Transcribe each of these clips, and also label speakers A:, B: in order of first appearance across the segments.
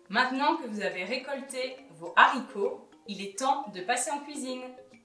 A: Maintenant que vous avez récolté vos haricots, il est temps de passer en cuisine.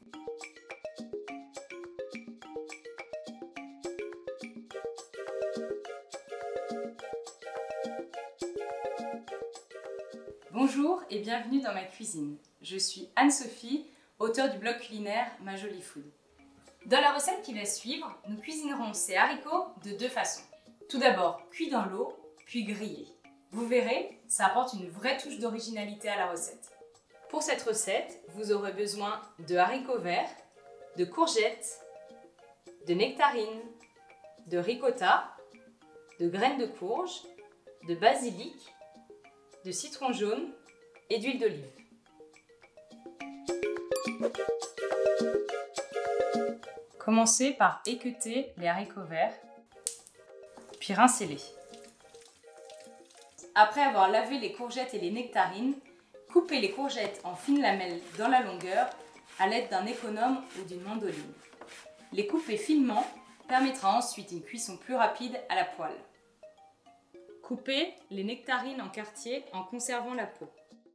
A: Bonjour et bienvenue dans ma cuisine. Je suis Anne-Sophie, auteure du blog culinaire Ma Jolie Food. Dans la recette qui va suivre, nous cuisinerons ces haricots de deux façons. Tout d'abord cuits dans l'eau, puis grillés. Vous verrez, ça apporte une vraie touche d'originalité à la recette. Pour cette recette, vous aurez besoin de haricots verts, de courgettes, de nectarines, de ricotta, de graines de courge, de basilic, de citron jaune et d'huile d'olive. Commencez par équeuter les haricots verts, puis rincez-les. Après avoir lavé les courgettes et les nectarines, coupez les courgettes en fines lamelles dans la longueur à l'aide d'un économe ou d'une mandoline. Les couper finement permettra ensuite une cuisson plus rapide à la poêle. Coupez les nectarines en quartiers en conservant la peau.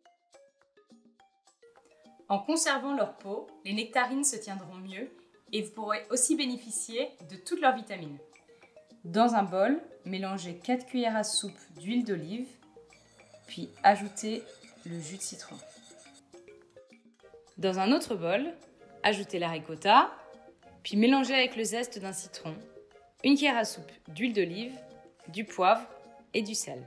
A: En conservant leur peau, les nectarines se tiendront mieux et vous pourrez aussi bénéficier de toutes leurs vitamines. Dans un bol, mélangez 4 cuillères à soupe d'huile d'olive, puis ajoutez le jus de citron. Dans un autre bol, ajoutez la ricotta, puis mélangez avec le zeste d'un citron, 1 cuillère à soupe d'huile d'olive, du poivre et du sel.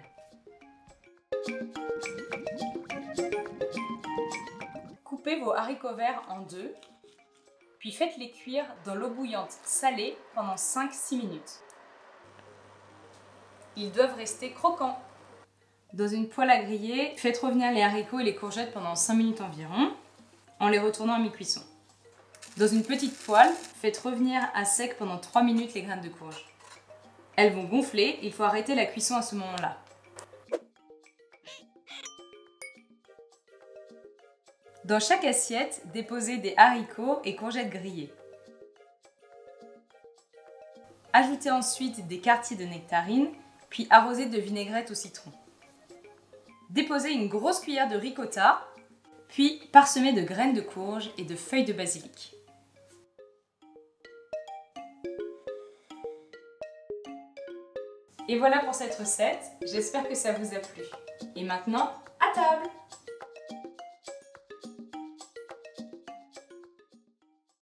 A: Coupez vos haricots verts en deux, puis faites-les cuire dans l'eau bouillante salée pendant 5-6 minutes. Ils doivent rester croquants. Dans une poêle à griller, faites revenir les haricots et les courgettes pendant 5 minutes environ, en les retournant à mi-cuisson. Dans une petite poêle, faites revenir à sec pendant 3 minutes les graines de courge. Elles vont gonfler, il faut arrêter la cuisson à ce moment-là. Dans chaque assiette, déposez des haricots et courgettes grillées. Ajoutez ensuite des quartiers de nectarines, puis arrosez de vinaigrette au citron. Déposez une grosse cuillère de ricotta, puis parsemez de graines de courge et de feuilles de basilic. Et voilà pour cette recette, j'espère que ça vous a plu. Et maintenant, à table!